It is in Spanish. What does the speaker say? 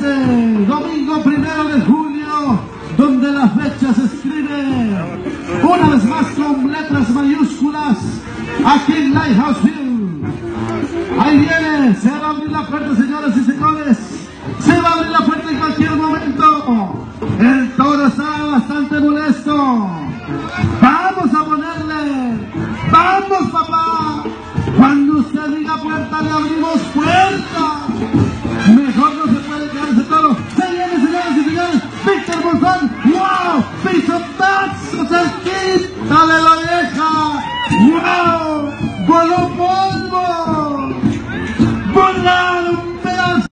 este domingo 1 de julio, donde la fecha se escribe una vez más con letras mayúsculas aquí en Lighthouse View. Ahí viene, se va a abrir la puerta, señores y señores, se va a abrir la puerta en cualquier momento. El toro está bastante molesto. Vamos a ponerle, vamos papá, cuando usted diga puerta le abrimos puerta. Mejor